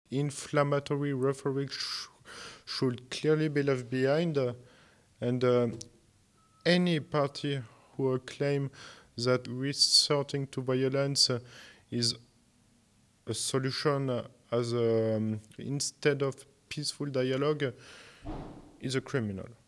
Inflammatory rhetoric should clearly be left behind, and any party who claim that resorting to violence is a solution instead of peaceful dialogue is a criminal.